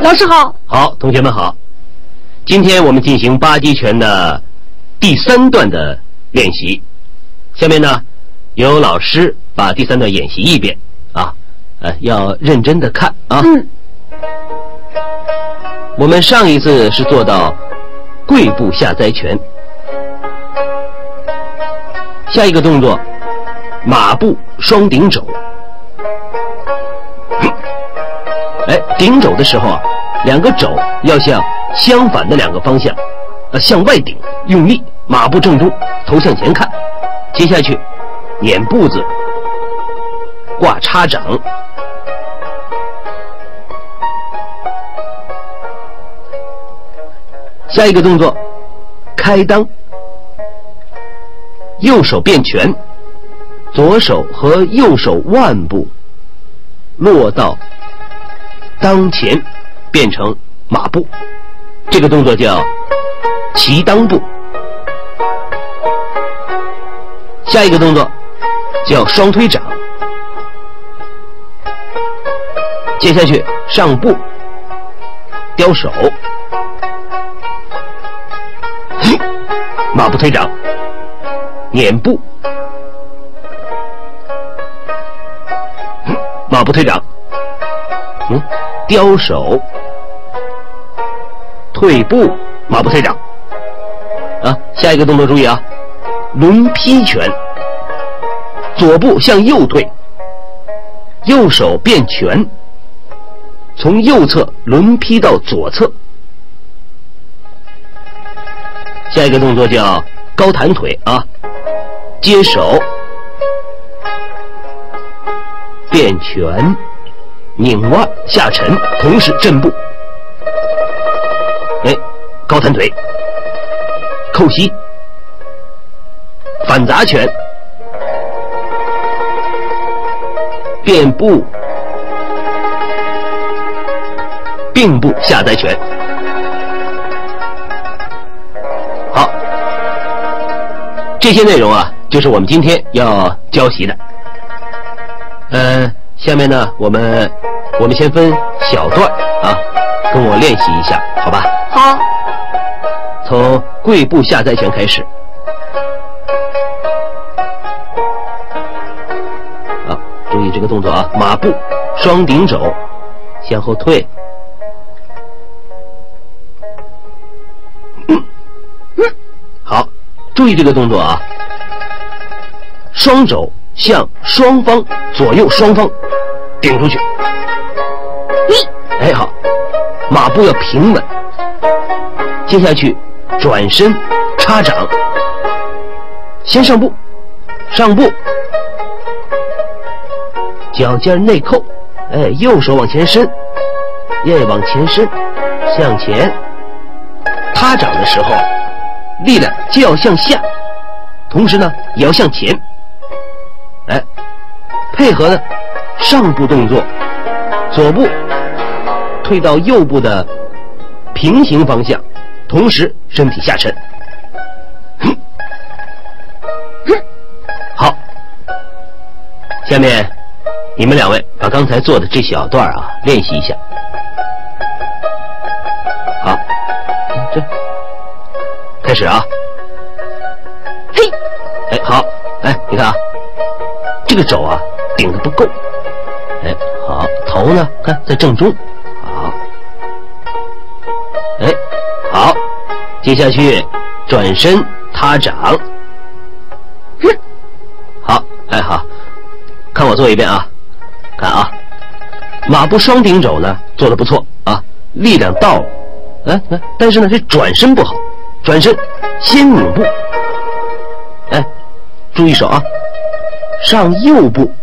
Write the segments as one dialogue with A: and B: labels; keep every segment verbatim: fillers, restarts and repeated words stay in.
A: 老师好。
B: 好，同学们好。今天我们进行八极拳的第三段的练习。下面呢，由老师把第三段演习一遍啊，呃，要认真的看啊。
A: 嗯。
B: 我们上一次是做到跪步下栽拳，下一个动作马步双顶肘。哎，顶肘的时候啊，两个肘要向相反的两个方向，呃，向外顶，用力，马步正中，头向前看。接下去，捻步子，挂叉掌。下一个动作，开裆，右手变拳，左手和右手腕部落到裆前，变成马步，这个动作叫骑裆步。下一个动作叫双推掌，接下去上步，雕手，马步推掌，捻步，马步推掌，嗯，雕手，退步，马步推掌。啊，下一个动作注意啊，轮劈拳，左步向右退，右手变拳，从右侧轮劈到左侧。下一个动作叫高弹腿啊，接手，变拳，拧腕下沉，同时震步。哎，高弹腿，扣膝，反砸拳，变步，并步下栽拳。好，这些内容啊，就是我们今天要教习的。呃，下面呢，我们我们先分小段啊，跟我练习一下，好吧？
A: 好。
B: 从跪步下栽拳开始。啊，注意这个动作啊，马步双顶肘，向后退。嗯嗯、好，注意这个动作啊，双肘向双方左右双方顶出去。哎，好，马步要平稳。接下去转身插掌，先上步，上步，脚尖内扣，哎，右手往前伸，耶，往前伸，向前。他掌的时候，力量既要向下，同时呢也要向前。哎，配合呢上步动作，左步退到右步的平行方向，同时身体下沉。好，下面你们两位把刚才做的这小段啊练习一下。好，这开始啊。
A: 嘿，
B: 哎，好，哎，你看啊，这个肘啊顶得不够。哎，好，头呢，看在正中。好，哎，好，接下去转身他掌。好，哎，好，看我做一遍啊，看啊，马步双顶肘呢做得不错啊，力量到了，哎哎，但是呢这转身不好，转身先拧步，哎，注意手啊，上右步，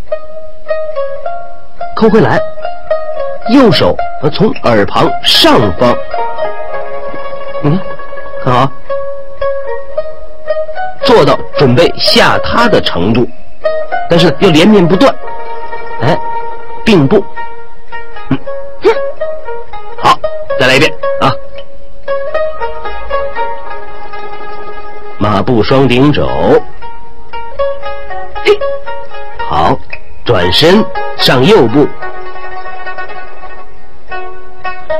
B: 扣回来，右手呃从耳旁上方，你看，看好，做到准备下塌的程度，但是要连绵不断，哎，并步，嗯，好，再来一遍啊，马步双顶肘，嘿，好，转身上右步，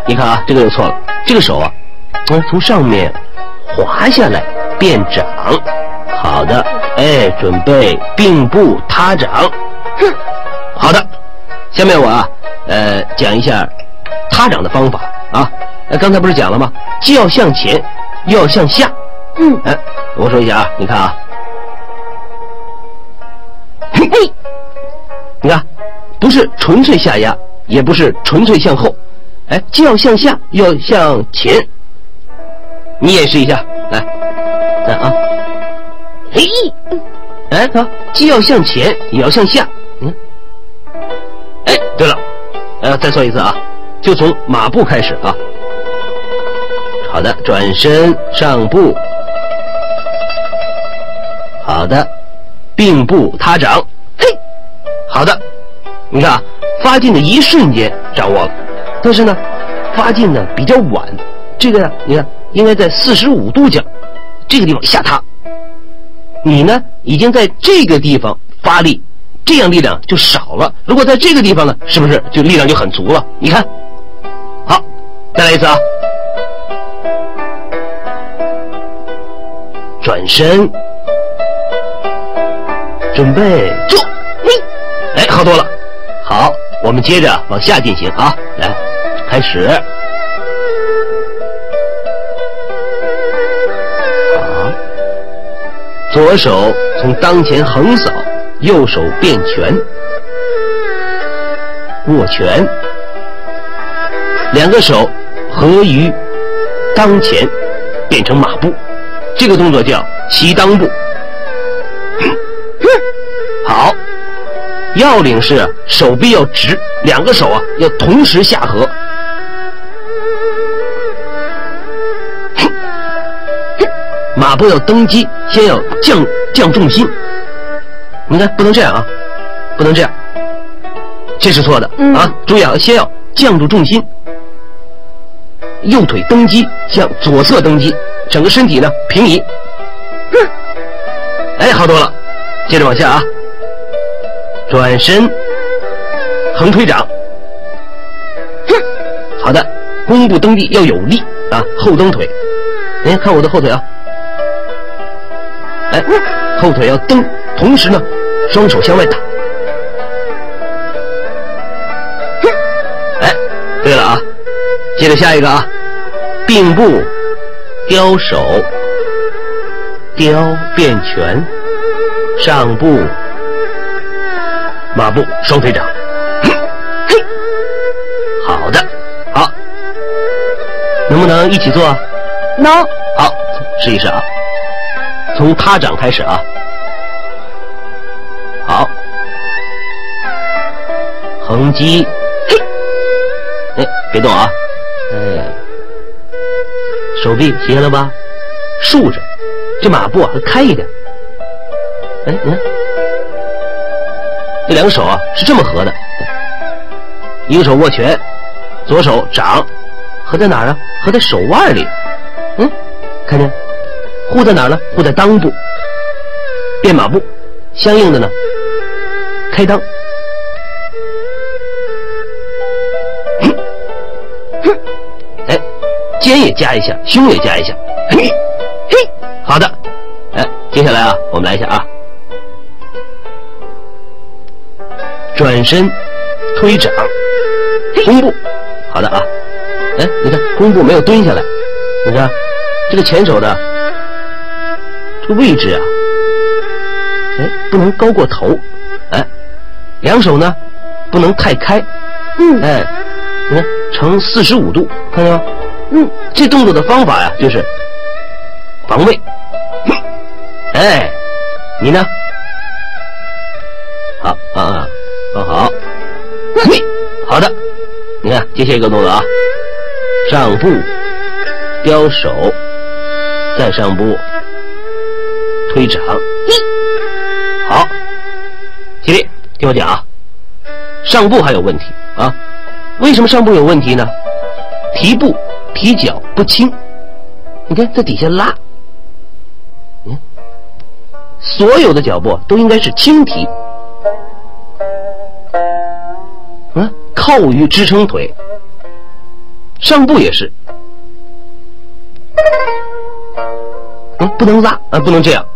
B: 你看啊，这个又错了。这个手啊，嗯，从上面滑下来变掌。好的，哎，准备并步他掌。
A: 哼，
B: 好的，下面我啊，呃，讲一下他掌的方法啊。呃，刚才不是讲了吗？既要向前，又要向下。
A: 嗯，
B: 哎，我说一下啊，你看啊，嘿，你看，不是纯粹下压，也不是纯粹向后，哎，既要向下，又要向前。你演示一下，来，来啊，嘿，哎啊，既要向前，也要向下。嗯，哎，对了，呃，再说一次啊，就从马步开始啊。好的，转身上步。好的，并步他掌。嘿，好的，你看啊，发劲的一瞬间掌握了，但是呢，发劲呢比较晚。这个呢，你看应该在四十五度角这个地方下塌，你呢已经在这个地方发力，这样力量就少了。如果在这个地方呢，是不是就力量就很足了？你看，好，再来一次啊，转身。准备做，嘿，哎，好多了。好，我们接着往下进行啊，来，开始。好，左手从裆前横扫，右手变拳，握拳，两个手合于裆前，变成马步。这个动作叫骑裆步。好，要领是手臂要直，两个手啊要同时下合。马步要登基，先要降降重心。你看，不能这样啊，不能这样，这是错的、嗯、啊！注意啊，先要降住重心，右腿登基，向左侧登基，整个身体呢平移。嗯，哎，好多了，接着往下啊。转身，横推掌。好的，弓步蹬地要有力啊，后蹬腿。哎，看我的后腿啊，哎，后腿要蹬，同时呢，双手向外打。哎，对了啊，接着下一个啊，并步，雕手，雕变拳，上步。马步双腿掌，嘿，好的，好，能不能一起做？
A: 能。
B: 好，试一试啊，从他掌开始啊，好，横击，嘿，哎，别动啊，哎，手臂斜了吧，竖着，这马步啊开一点，哎，你看。这两个手啊是这么合的，一个手握拳，左手掌，合在哪儿啊？合在手腕里。嗯，看见？护在哪儿呢？护在裆部。变马步，相应的呢，开裆。哼，哼，哎，肩也加一下，胸也加一下。嘿，嘿，好的。哎，接下来啊，我们来一下啊。转身，推掌，弓步，好的啊，哎，你看弓步没有蹲下来，你看这个前手的这个位置啊，哎，不能高过头，哎，两手呢不能太开，嗯，哎，你看呈四十五度，看见吗？嗯，这动作的方法呀，就是防卫，哎，你呢？好啊啊。很好，嘿，好的，你看接下一个动作啊，上步，雕手，再上步，推掌，好，起立，听我讲啊，上步还有问题啊，为什么上步有问题呢？提步提脚不轻，你看在底下拉，嗯，所有的脚步都应该是轻提。啊，靠于支撑腿， 上步也是，嗯，不能拉啊，不能这样，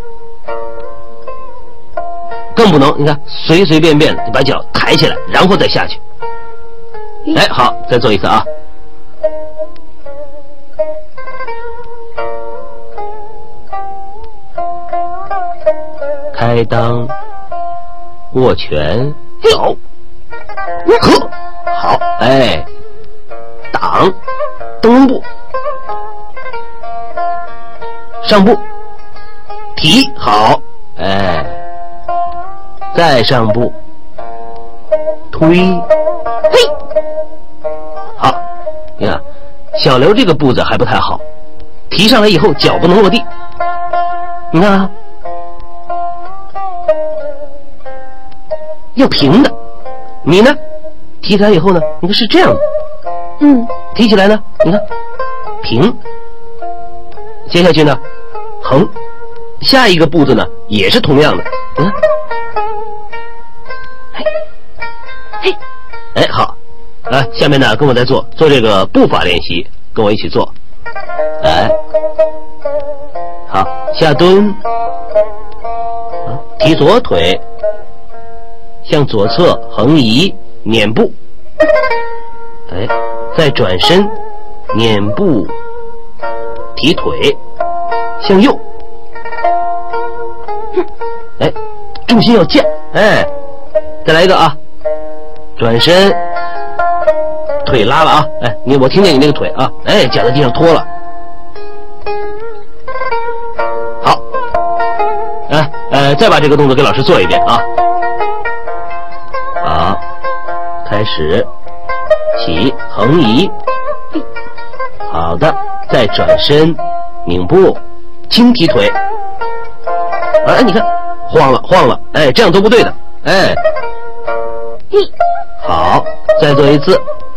B: 更不能，你看随随便便的就把脚抬起来，然后再下去。哎，好，再做一次啊。开裆，握拳，走，呵，好，哎，挡，蹬龙步，上步，提，好，哎，再上步，推，嘿，好，你看，小刘这个步子还不太好，提上来以后脚不能落地，你看啊。要平的，你呢？提起来以后呢？你看是这样的，
A: 嗯，
B: 提起来呢，你看平。接下去呢，横。下一个步子呢，也是同样的，嗯，嘿，嘿，哎，好，来，下面呢，跟我再做做这个步法练习，跟我一起做，来，好，下蹲，啊，提左腿。向左侧横移，撵步，哎，再转身，撵步，提腿，向右，哎，重心要降，哎，再来一个啊，转身，腿拉了啊，哎，你我听见你那个腿啊，哎，夹在地上拖了，好，哎，呃，再把这个动作给老师做一遍啊。好，开始，起，横移，好的，再转身，拧步，轻提腿，哎，你看，晃了，晃了，哎，这样都不对的，哎，好，再做一次，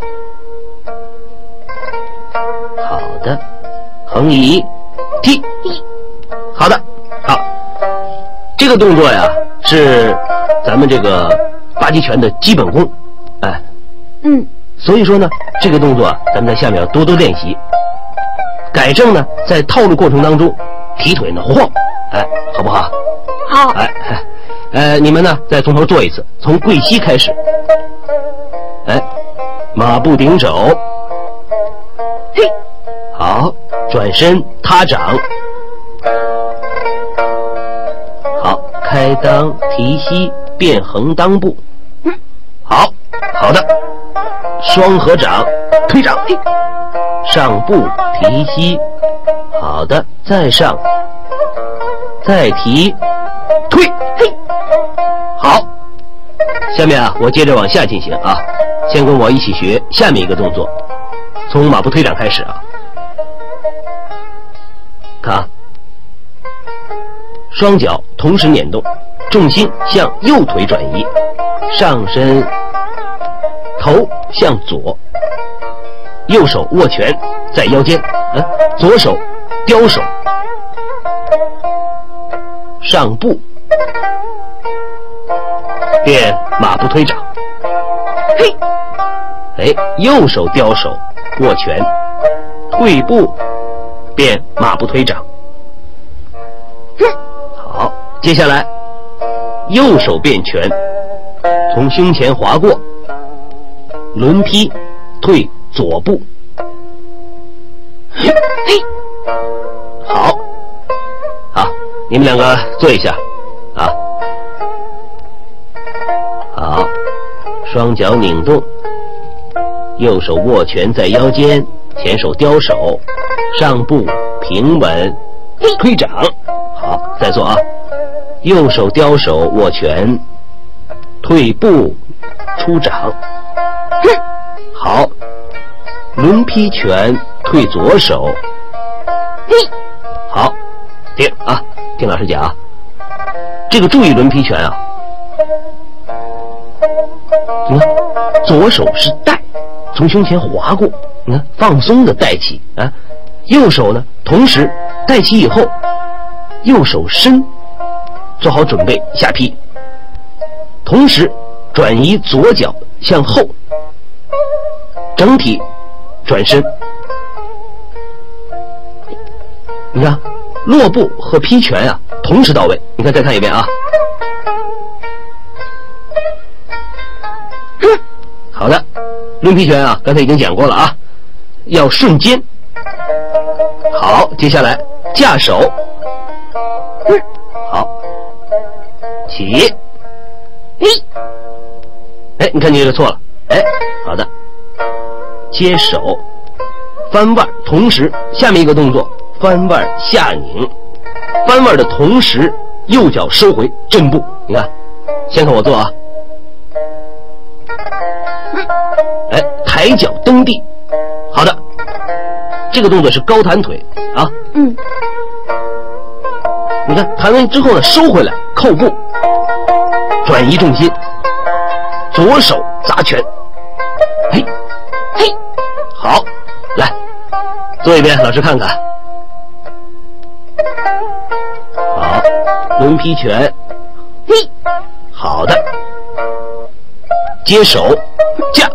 B: 好的，横移，踢，好的，好，这个动作呀，是咱们这个八极拳的基本功，哎，
A: 嗯，
B: 所以说呢，这个动作啊，咱们在下面要多多练习，改正呢，在套路过程当中，提腿呢晃，哎，好不好？
A: 好，
B: 哎，呃，你们呢再从头做一次，从跪膝开始，哎，马步顶手，嘿，好，转身踏掌，好，开裆提膝变横裆步。好，好的，双合掌，推掌，嘿，上步提膝，好的，再上，再提，推，嘿，好，下面啊，我接着往下进行啊，先跟我一起学下面一个动作，从马步推掌开始啊，看啊，双脚同时捻动，重心向右腿转移，上身，头向左，右手握拳在腰间，啊，左手雕手，上步，变马步推掌，嘿，哎，右手雕手握拳，退步，变马步推掌，好，接下来右手变拳，从胸前划过，轮劈，退左步，嘿，嘿，好，好，你们两个做一下，啊，好，双脚拧动，右手握拳在腰间，前手雕手，上步平稳，推掌，好，再做啊，右手雕手握拳，退步出掌，好，轮劈拳退左手，好，听啊，听老师讲啊，这个注意轮劈拳啊，你看左手是带，从胸前划过，你看放松的带起啊，右手呢同时带起以后，右手伸，做好准备下劈，同时转移左脚向后，整体转身。你看，落步和劈拳啊，同时到位。你看，再看一遍啊。好的，抡劈拳啊，刚才已经讲过了啊，要瞬间。好，接下来架手。好，起。
A: 嘿，
B: 哎，你看你这个错了。哎，好的，接手，翻腕，同时下面一个动作，翻腕下拧，翻腕的同时右脚收回正步。你看，先看我做啊。哎，抬脚蹬地。好的，这个动作是高弹腿啊。
A: 嗯。
B: 你看弹完之后呢，收回来扣步，转移重心，左手砸拳。嘿，
A: 嘿，
B: 好，来做一遍，老师看看。好，抡劈拳。
A: 嘿，
B: 好的，接手架，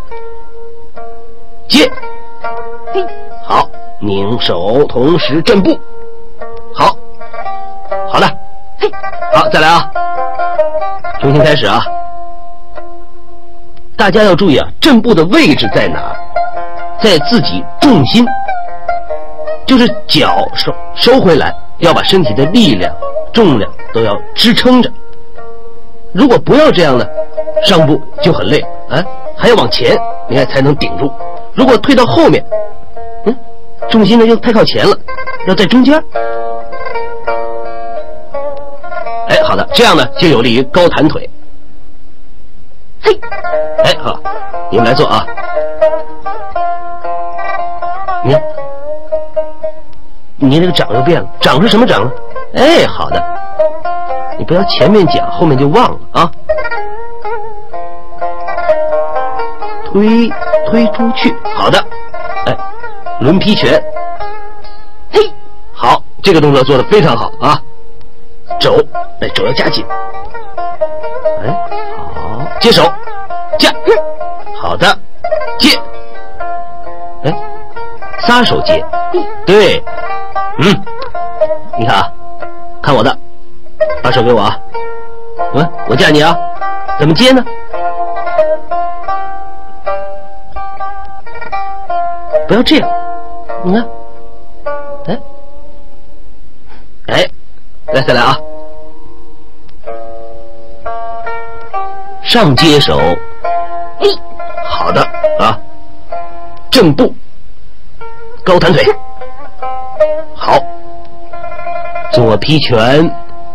B: 接，
A: 嘿，
B: 好，拧手，同时正步。好，好的，
A: 嘿，
B: 好，再来啊，重新开始啊。大家要注意啊，正步的位置在哪？在自己重心，就是脚收收回来，要把身体的力量、重量都要支撑着。如果不要这样呢，上步就很累，哎，还要往前，你看才能顶住。如果退到后面，嗯，重心呢又太靠前了，要在中间。哎，好的，这样呢就有利于高弹腿。
A: 嘿，
B: 哎，好，你们来做啊。你看，你那个掌又变了，掌是什么掌呢？哎，好的，你不要前面讲，后面就忘了啊。推推出去，好的，哎，抡劈拳。
A: 嘿，
B: 好，这个动作做得非常好啊。肘，哎，肘要夹紧。哎，好，接手，架，好的，接，哎，撒手接，对，嗯，你看啊，看我的，把手给我啊，嗯，我架你啊，怎么接呢？不要这样，你看，哎，哎，来再来啊。上接手，
A: 哎，
B: 好的啊，正步，高弹腿，好，左劈拳，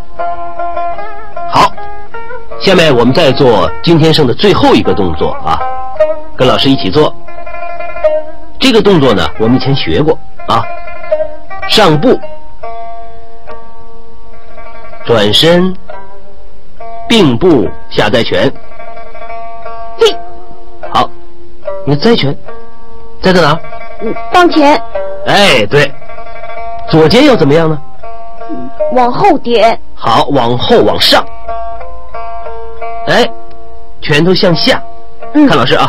B: 好，下面我们再做今天剩的最后一个动作啊，跟老师一起做。这个动作呢，我们以前学过啊，上步，转身，并步下栽拳。
A: 嘿，
B: 好，你的栽拳栽在哪儿？
A: 嗯，当前。
B: 哎，对，左肩要怎么样呢？
A: 嗯，往后点。
B: 好，往后往上。哎，拳头向下。
A: 嗯，
B: 看老师啊。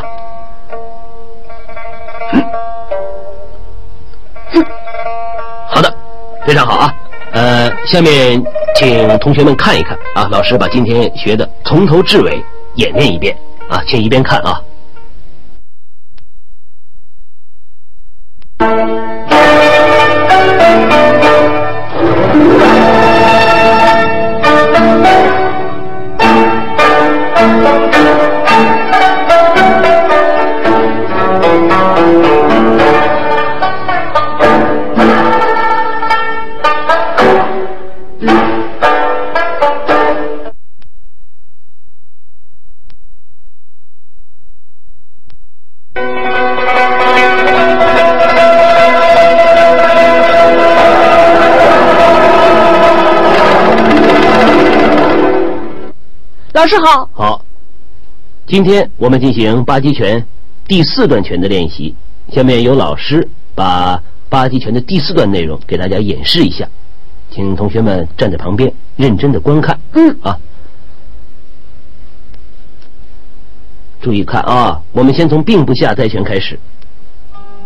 B: 好的，非常好啊。呃，下面请同学们看一看啊，老师把今天学的从头至尾演练一遍啊，请一边看啊。
A: 老师好。
B: 好，今天我们进行八极拳第四段拳的练习。下面由老师把八极拳的第四段内容给大家演示一下，请同学们站在旁边认真的观看。
A: 嗯
B: 啊，注意看啊，我们先从并步下栽拳开始。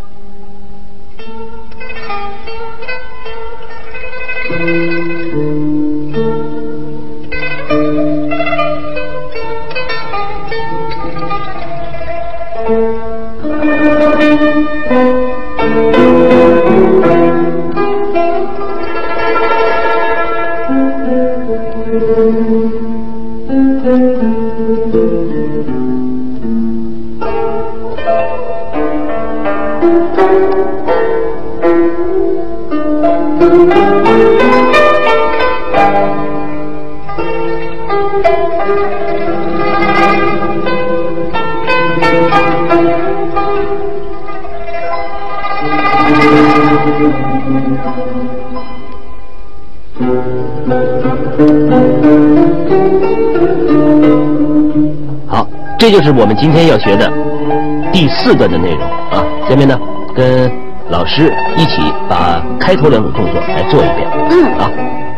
B: 好，这就是我们今天要学的第四段的内容啊。下面呢，跟老师一起把开头两种动作来做一遍。
A: 嗯
B: 啊，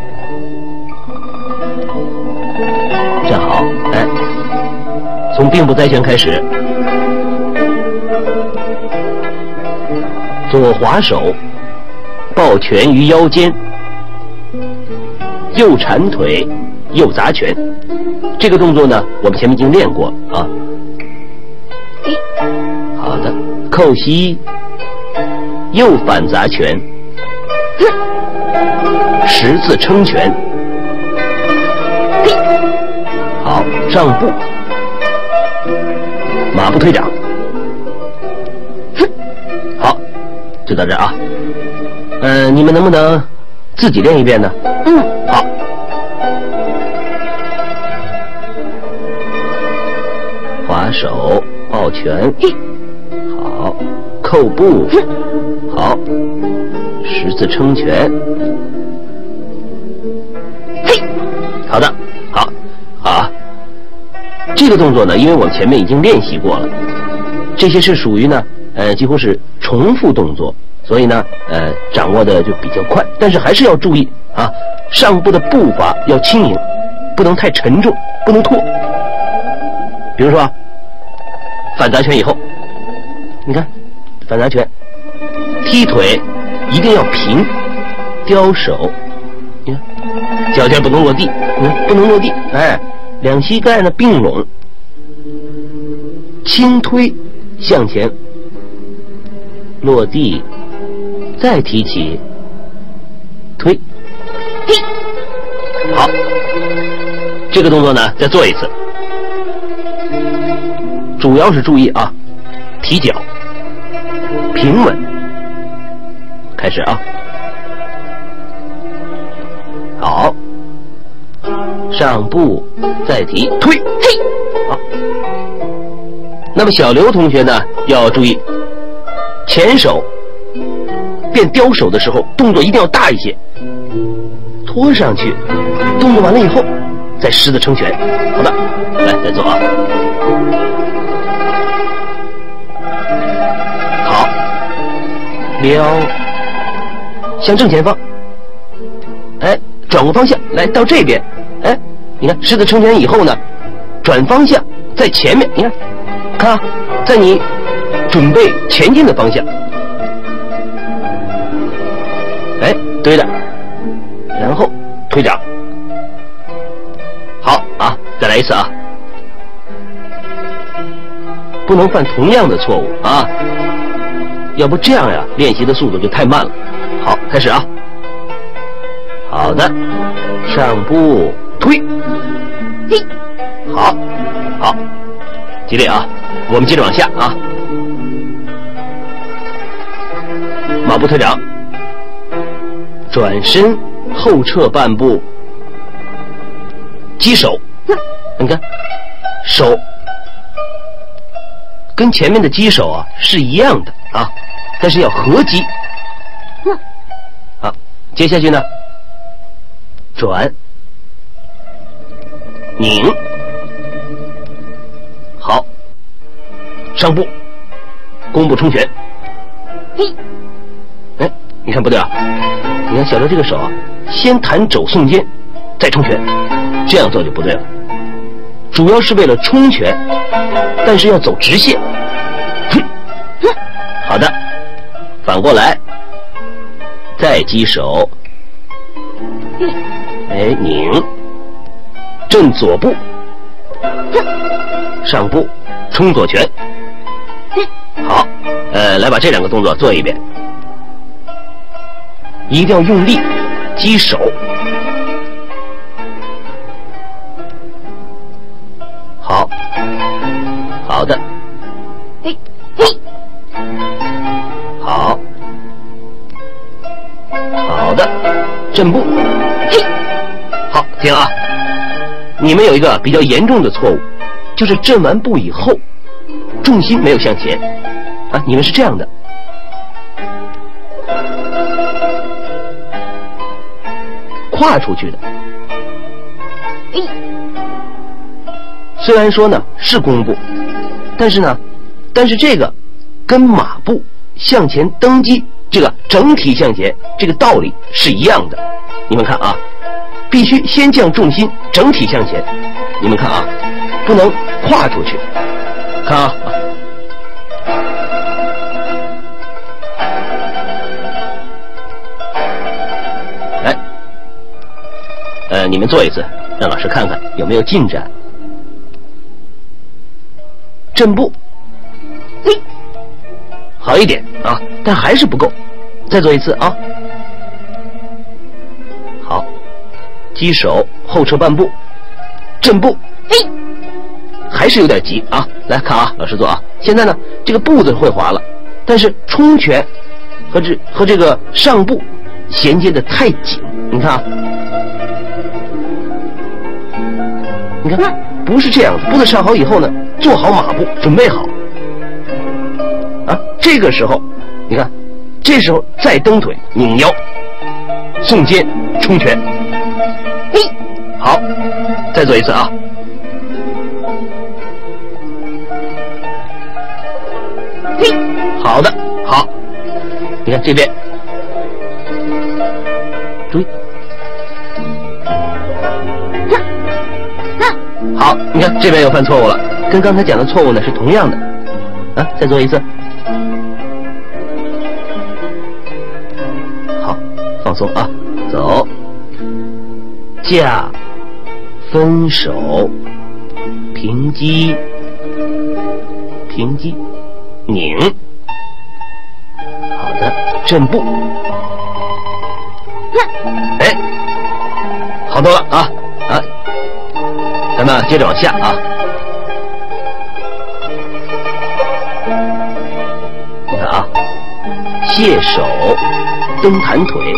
B: 站好，哎，从并步栽拳开始，左划手，抱拳于腰间，右缠腿，右砸拳。这个动作呢，我们前面已经练过啊。好的，扣膝，右反砸拳，十字撑拳。好，上步，马步推掌。好，就到这儿啊。呃，你们能不能自己练一遍呢？
A: 嗯，
B: 好。划手，抱拳，好，扣步，好，十字撑拳，嘿，好的，好，好。这个动作呢，因为我们前面已经练习过了，这些是属于呢，呃，几乎是重复动作，所以呢，呃，掌握的就比较快，但是还是要注意啊，上步的步伐要轻盈，不能太沉重，不能拖。比如说啊，反砸拳以后，你看，反砸拳，踢腿一定要平，雕手，你看，脚尖不能落地，你看不能落地，哎，两膝盖呢并拢，轻推向前，落地，再提起，推，踢，好，这个动作呢再做一次。主要是注意啊，提脚，平稳，开始啊，好，上步再提推，嘿，好。那么小刘同学呢，要注意，前手变雕手的时候，动作一定要大一些，拖上去，动作完了以后，再十字撑拳。好的，来再做啊。好，撩，向正前方，哎，转过方向，来到这边，哎，你看十字撑拳以后呢，转方向在前面，你看，看啊，在你准备前进的方向，哎，对的，然后推掌，好啊，再来一次啊，不能犯同样的错误啊，要不这样呀，练习的速度就太慢了。好，开始啊，好的，上步推，嘿，好，好，激烈啊，我们接着往下啊，马步推掌，转身后撤半步，击手，你看手跟前面的击手啊是一样的啊，但是要合击。好，接下去呢，转，拧，好，上步，弓步冲拳。嘿，哎，你看不对啊？你看小刘这个手啊，先弹肘送肩，再冲拳，这样做就不对了。主要是为了冲拳，但是要走直线。哼，好的，反过来，再击手， 哎，拧，震左部，上部冲左拳。好，呃，来把这两个动作做一遍，一定要用力击手。好，好的，
A: 嘿，嘿，
B: 好，好的，震步，
A: 嘿，
B: 好，听啊，你们有一个比较严重的错误，就是震完步以后，重心没有向前，啊，你们是这样的，跨出去的。
A: 嘿，
B: 虽然说呢是弓步，但是呢，但是这个跟马步向前蹬击这个整体向前这个道理是一样的。你们看啊，必须先降重心，整体向前。你们看啊，不能跨出去。看啊，来，呃，你们做一次，让老师看看有没有进展。震步，
A: 嘿，
B: 好一点啊，但还是不够，再做一次啊。好，击手后撤半步，震步，
A: 嘿，
B: 还是有点急啊。来看啊，老师做啊。现在呢，这个步子会滑了，但是冲拳和这和这个上步衔接的太紧。你看啊，你看，不是这样子。步子上好以后呢，做好马步，准备好啊。这个时候，你看，这时候再蹬腿、拧腰、送肩、冲拳。
A: 嘿，
B: 好，再做一次啊。
A: 嘿，
B: 好的，好，你看这边，注意，好，你看这边又犯错误了，跟刚才讲的错误呢是同样的，啊，再做一次，好，放松啊，走，架，分手，平击，平击。拧，好的，震步，哎，好多了啊啊！咱们接着往下啊，你看啊，卸手，蹬弹腿，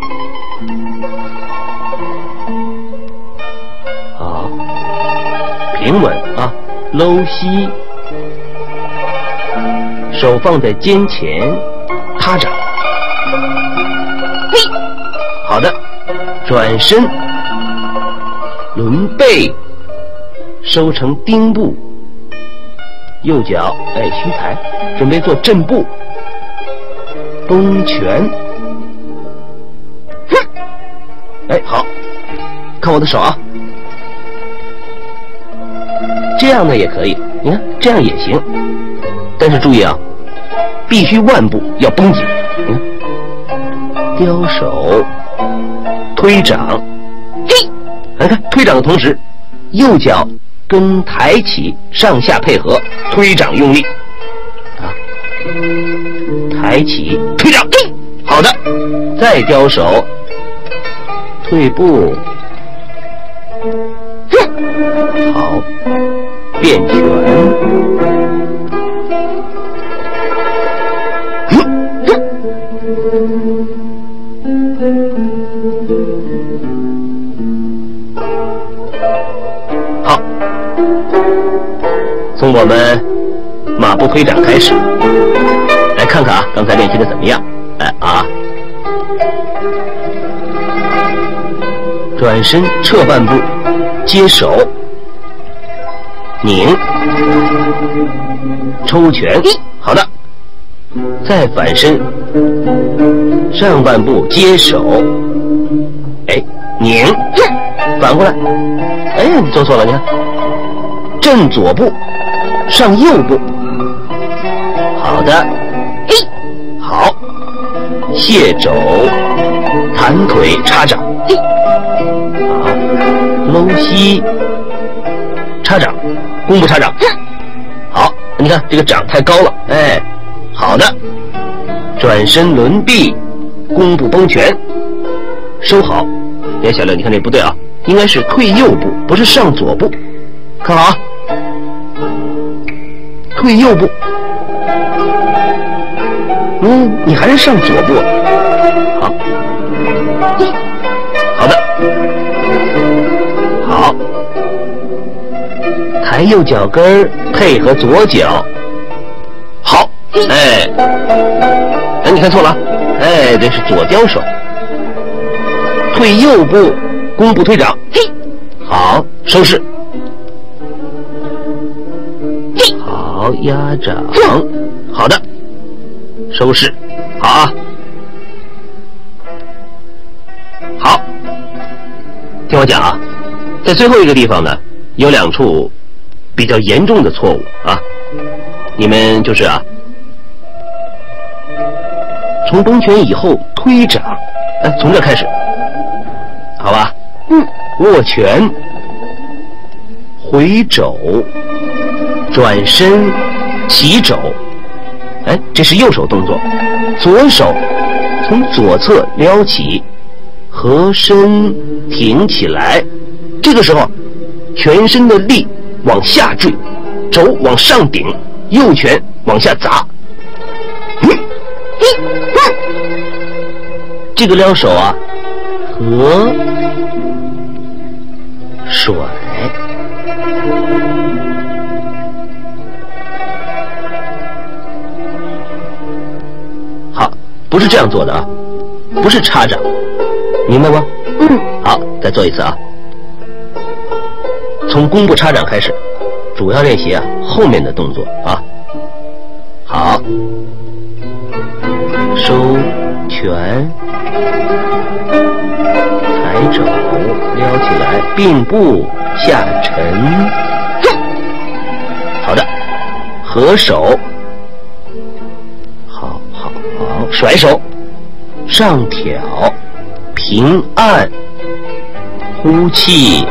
B: 好，平稳啊，搂膝。手放在肩前，他掌。
A: 嘿，
B: 好的，转身，轮背，收成丁步，右脚哎虚抬，准备做震步，崩拳。
A: 哼，
B: 哎，好，看我的手啊，这样呢也可以，你看这样也行，但是注意啊。必须腕部要绷紧，嗯，雕手，推掌，
A: 嘿，
B: 来看推掌的同时，右脚跟抬起上下配合，推掌用力，啊，抬起推掌，嘿，好的，再雕手，退步，哼，好，变拳。好，从我们马步推掌开始，来看看啊，刚才练习的怎么样？哎啊，转身撤半步，接手，拧，抽拳，好的，再反身，上半步接手，哎，拧，反过来，哎，你做错了，你看，震左步，上右步，好的，
A: 哎，
B: 好，卸肘，弹腿插掌，
A: 嘿，
B: 搂膝，插掌，弓步插掌。好，你看这个掌太高了，哎，好的。转身轮臂，弓步崩拳，收好。哎，小六，你看这不对啊，应该是退右步，不是上左步。看好啊，退右步。嗯，你还是上左步。好，好的，好。抬右脚跟儿，配合左脚。好，哎，哎，你看错了，哎，这是左交手。退右步，弓步推掌。嘿，好，收势。嘿，好，压掌。好的，收势。好啊，好，听我讲啊，在最后一个地方呢，有两处比较严重的错误啊，你们就是啊，从崩拳以后推掌，哎，从这开始，好吧？嗯，握拳，回肘，转身，起肘，哎，这是右手动作，左手从左侧撩起，合身挺起来，这个时候全身的力往下坠，肘往上顶，右拳往下砸。嗯嗯嗯、这个撩手啊，和甩，好，不是这样做的啊，不是插掌，明白吗？嗯，好，再做一次啊。从弓步插掌开始，主要练习啊后面的动作啊。好，收拳，抬肘，撩起来，并步下沉。好的，合手，好好好，甩手，上挑，平按，呼气。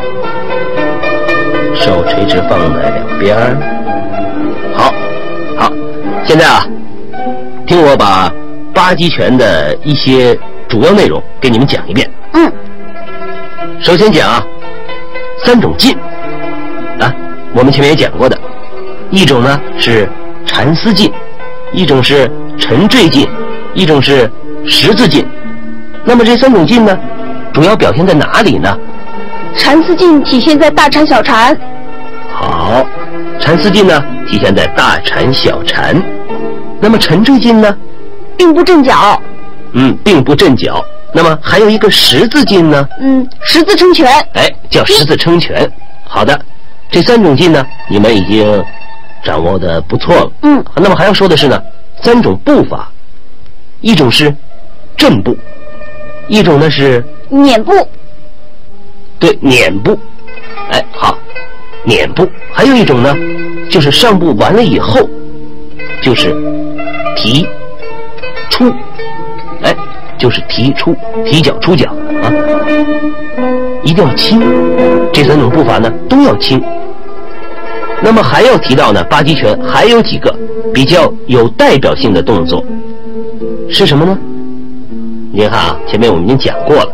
B: 手垂直放在两边儿，好，好，现在啊，听我把八极拳的一些主要内容给你们讲一遍。嗯，首先讲啊，三种劲啊，我们前面也讲过的，一种呢是缠丝劲，一种是沉坠劲，一种是十字劲。那么这三种劲呢，主要表现在哪里呢？
A: 缠丝劲体现在大缠小缠。
B: 好，缠丝劲呢体现在大缠小缠。那么沉坠劲呢，
A: 并不正脚。
B: 嗯，并不正脚。那么还有一个十字劲呢，
A: 嗯，十字撑拳。
B: 哎，叫十字撑拳。好的，这三种劲呢，你们已经掌握的不错了。嗯，那么还要说的是呢，三种步法，一种是正步，一种呢是
A: 撵步。
B: 对，撵步。哎，好，撵步。还有一种呢，就是上步完了以后，就是提出，哎，就是提出提脚出脚啊，一定要轻。这三种步法呢都要轻。那么还要提到呢，八极拳还有几个比较有代表性的动作，是什么呢？你看啊，前面我们已经讲过了。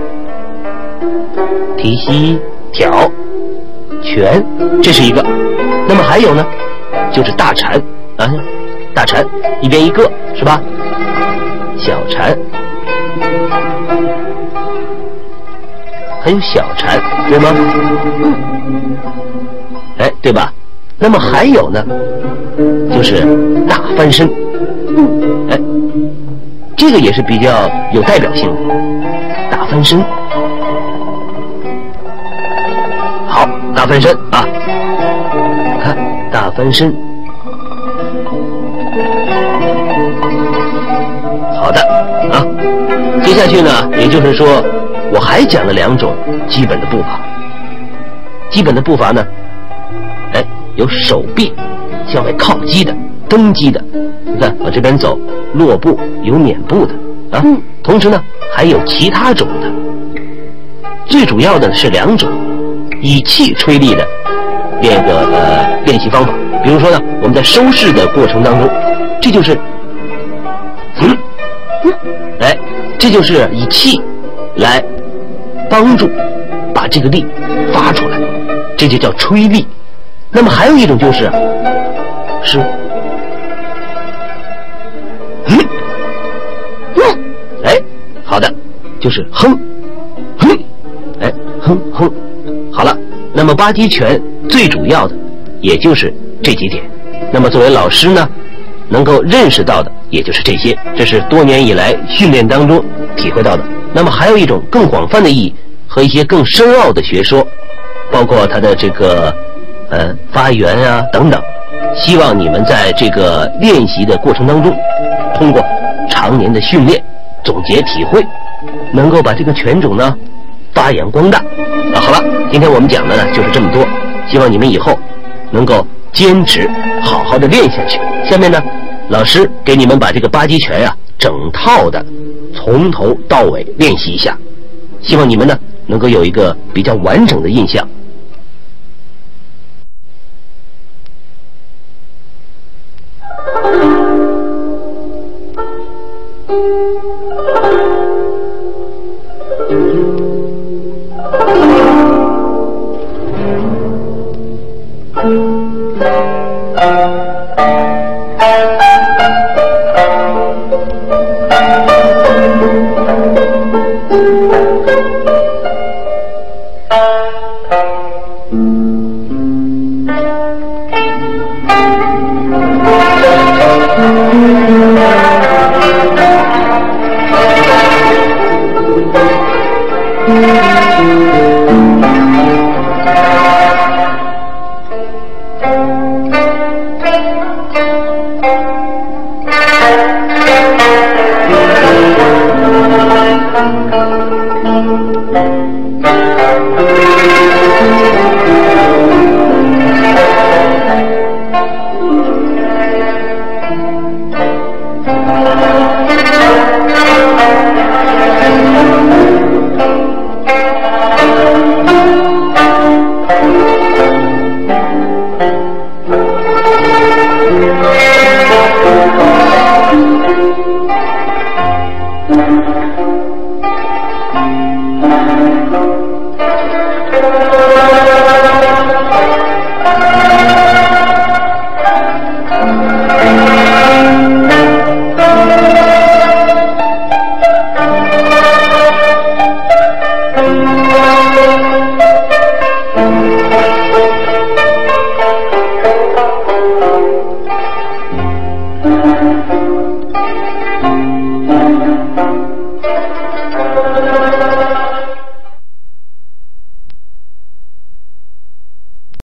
B: 提膝挑拳，这是一个。那么还有呢，就是大缠啊，大缠一边一个是吧？小缠，还有小缠，对吗？嗯，哎，对吧？那么还有呢，就是大翻身。嗯，哎，这个也是比较有代表性的，大翻身。好，大翻身啊！看大翻身，好的啊。接下去呢，也就是说，我还讲了两种基本的步法。基本的步伐呢，哎，有手臂向外靠击的、蹬击的，你看往这边走，落步有撵步的啊。嗯。同时呢，还有其他种的。最主要的是两种。 以气吹力的练个呃练习方法。比如说呢，我们在收势的过程当中，这就是，嗯，哎，这就是以气来帮助把这个力发出来，这就叫吹力。那么还有一种就是是，嗯，嗯，哎，好的，就是哼，哼，哎，哼哼，好了。那么八极拳最主要的也就是这几点。那么作为老师呢，能够认识到的也就是这些，这是多年以来训练当中体会到的。那么还有一种更广泛的意义和一些更深奥的学说，包括它的这个呃发源啊等等，希望你们在这个练习的过程当中，通过常年的训练总结体会，能够把这个拳种呢发扬光大。啊，好了，今天我们讲的呢就是这么多，希望你们以后能够坚持好好的练下去。下面呢，老师给你们把这个八极拳呀、啊、整套的从头到尾练习一下，希望你们呢能够有一个比较完整的印象。